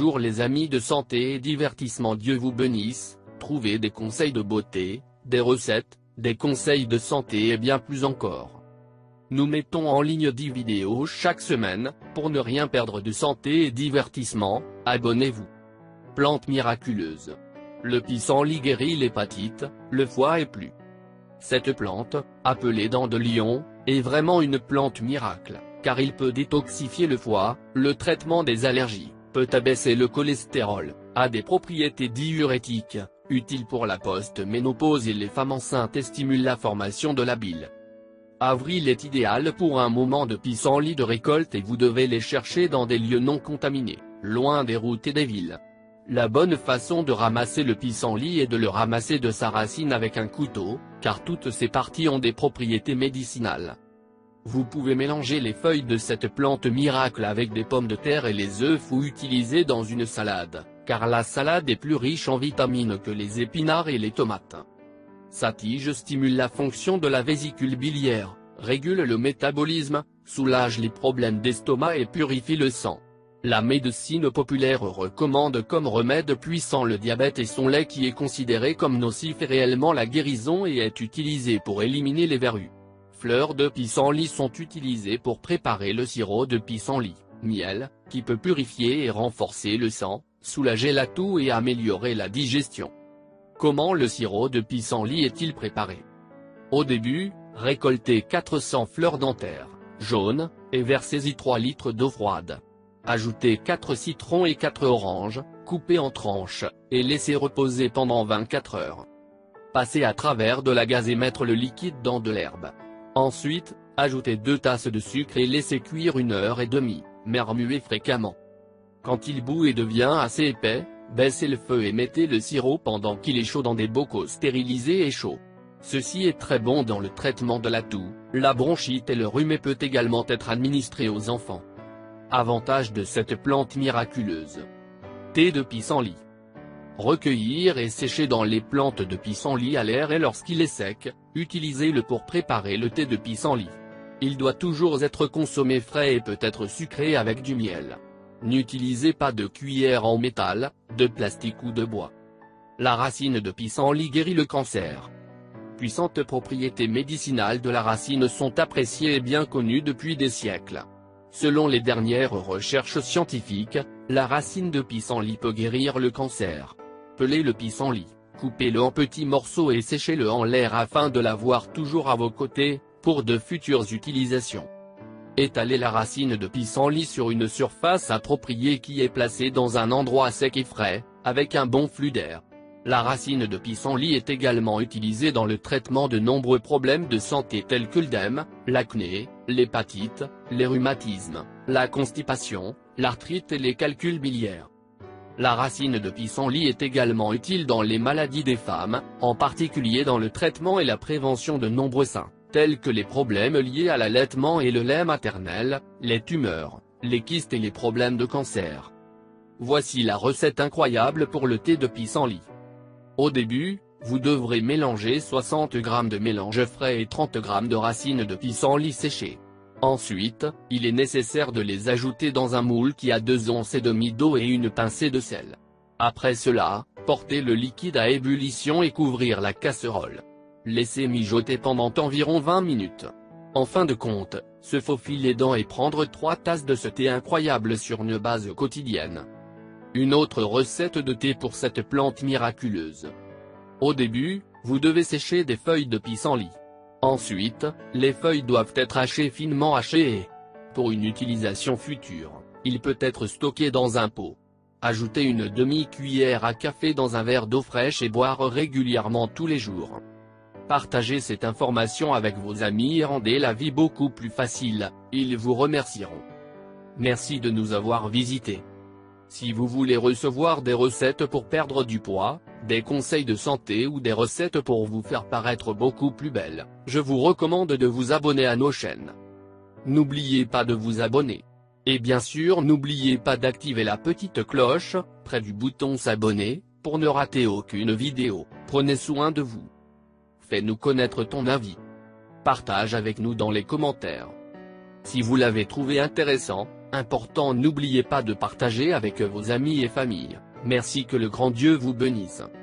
Bonjour les amis de santé et divertissement, Dieu vous bénisse. Trouvez des conseils de beauté, des recettes, des conseils de santé et bien plus encore. Nous mettons en ligne 10 vidéos chaque semaine, pour ne rien perdre de santé et divertissement, abonnez-vous. Plante miraculeuse. Le pissenlit guérit l'hépatite, le foie et plus. Cette plante, appelée dent de lion, est vraiment une plante miracle, car il peut détoxifier le foie, le traitement des allergies, peut abaisser le cholestérol, a des propriétés diurétiques, utiles pour la post-ménopause et les femmes enceintes et stimule la formation de la bile. Avril est idéal pour un moment de pissenlit de récolte et vous devez les chercher dans des lieux non contaminés, loin des routes et des villes. La bonne façon de ramasser le pissenlit est de le ramasser de sa racine avec un couteau, car toutes ses parties ont des propriétés médicinales. Vous pouvez mélanger les feuilles de cette plante miracle avec des pommes de terre et les œufs ou utiliser dans une salade, car la salade est plus riche en vitamines que les épinards et les tomates. Sa tige stimule la fonction de la vésicule biliaire, régule le métabolisme, soulage les problèmes d'estomac et purifie le sang. La médecine populaire recommande comme remède puissant le diabète et son lait qui est considéré comme nocif et réellement la guérison et est utilisé pour éliminer les verrues. Fleurs de pissenlit sont utilisées pour préparer le sirop de pissenlit, miel, qui peut purifier et renforcer le sang, soulager la toux et améliorer la digestion. Comment le sirop de pissenlit est-il préparé? Au début, récoltez 400 fleurs dentaires, jaunes, et versez-y 3 litres d'eau froide. Ajoutez 4 citrons et 4 oranges, coupés en tranches, et laissez reposer pendant 24 heures. Passez à travers de la gaze et mettre le liquide dans de l'herbe. Ensuite, ajoutez 2 tasses de sucre et laissez cuire 1h30, mais remuez fréquemment. Quand il bout et devient assez épais, baissez le feu et mettez le sirop pendant qu'il est chaud dans des bocaux stérilisés et chauds. Ceci est très bon dans le traitement de la toux, la bronchite et le rhume et peut également être administré aux enfants. Avantage de cette plante miraculeuse. Thé de pissenlit. Recueillir et sécher dans les plantes de pissenlit à l'air et lorsqu'il est sec, utilisez-le pour préparer le thé de pissenlit. Il doit toujours être consommé frais et peut être sucré avec du miel. N'utilisez pas de cuillère en métal, de plastique ou de bois. La racine de pissenlit guérit le cancer. Puissantes propriétés médicinales de la racine sont appréciées et bien connues depuis des siècles. Selon les dernières recherches scientifiques, la racine de pissenlit peut guérir le cancer. Pelez le pissenlit, coupez-le en petits morceaux et séchez-le en l'air afin de l'avoir toujours à vos côtés, pour de futures utilisations. Étalez la racine de pissenlit sur une surface appropriée qui est placée dans un endroit sec et frais, avec un bon flux d'air. La racine de pissenlit est également utilisée dans le traitement de nombreux problèmes de santé tels que l'œdème, l'acné, l'hépatite, les rhumatismes, la constipation, l'arthrite et les calculs biliaires. La racine de pissenlit est également utile dans les maladies des femmes, en particulier dans le traitement et la prévention de nombreux seins, tels que les problèmes liés à l'allaitement et le lait maternel, les tumeurs, les kystes et les problèmes de cancer. Voici la recette incroyable pour le thé de pissenlit. Au début, vous devrez mélanger 60 g de mélange frais et 30 g de racines de pissenlit séchées. Ensuite, il est nécessaire de les ajouter dans un moule qui a 2 onces et demie d'eau et une pincée de sel. Après cela, portez le liquide à ébullition et couvrir la casserole. Laissez mijoter pendant environ 20 minutes. En fin de compte, se faufiler dans et prendre 3 tasses de ce thé incroyable sur une base quotidienne. Une autre recette de thé pour cette plante miraculeuse. Au début, vous devez sécher des feuilles de pissenlit. Ensuite, les feuilles doivent être finement hachées et, pour une utilisation future, il peut être stocké dans un pot. Ajoutez une demi-cuillère à café dans un verre d'eau fraîche et boire régulièrement tous les jours. Partagez cette information avec vos amis et rendez la vie beaucoup plus facile, ils vous remercieront. Merci de nous avoir visités. Si vous voulez recevoir des recettes pour perdre du poids, des conseils de santé ou des recettes pour vous faire paraître beaucoup plus belle, je vous recommande de vous abonner à nos chaînes. N'oubliez pas de vous abonner. Et bien sûr n'oubliez pas d'activer la petite cloche, près du bouton s'abonner, pour ne rater aucune vidéo. Prenez soin de vous. Fais-nous connaître ton avis. Partage avec nous dans les commentaires. Si vous l'avez trouvé intéressant, important, n'oubliez pas de partager avec vos amis et familles. Merci, que le grand Dieu vous bénisse.